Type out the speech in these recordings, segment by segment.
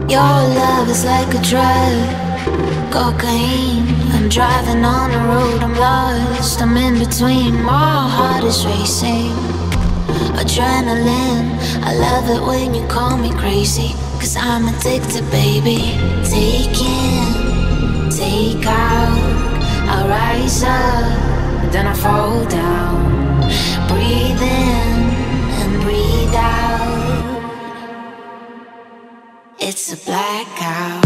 Your love is like a drug, cockaine. I'm driving on the road, I'm lost, I'm in between. My heart is racing, adrenaline. I love it when you call me crazy, cause I'm addicted, baby. Take in, take out, I rise up, then I fall down. Breathe in and breathe out. It's a blackout.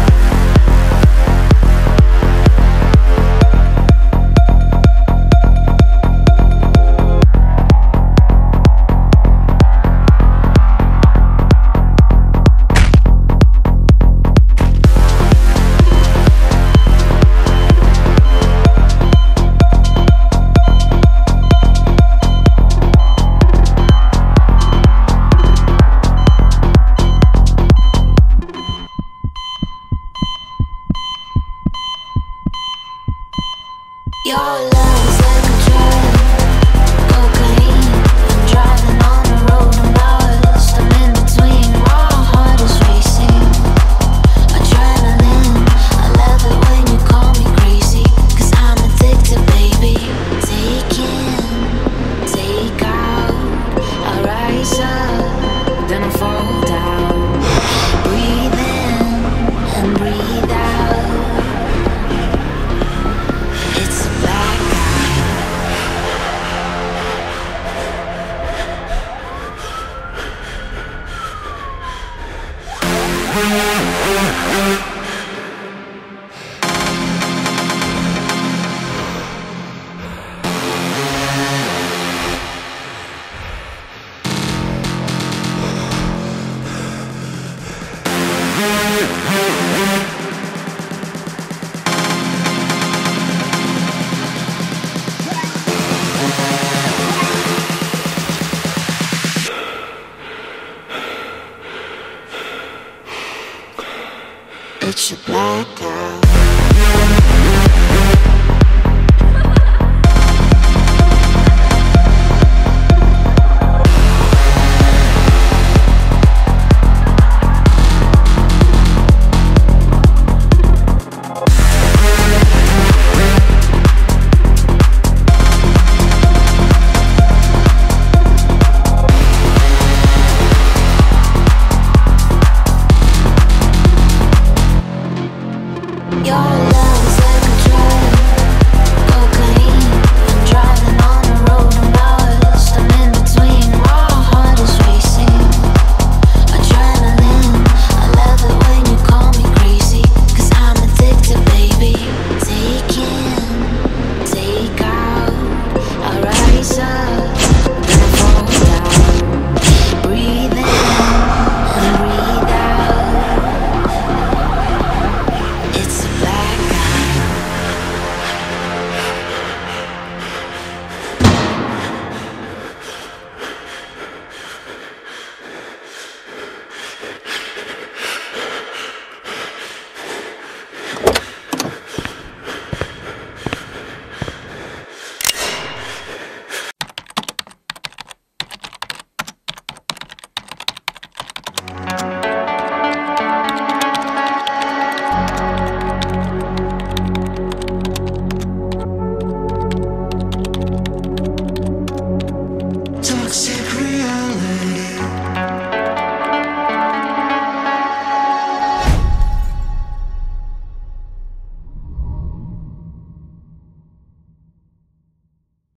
Your love is like a drug, cocaine. I'm driving on the road, I'm lost, I'm in between. My heart is racing, adrenaline. I love it when you call me crazy, cause I'm addicted, baby. Take in, take out, I rise up, then I fall down. Breathe in and breathe out. It's a It's a blackout.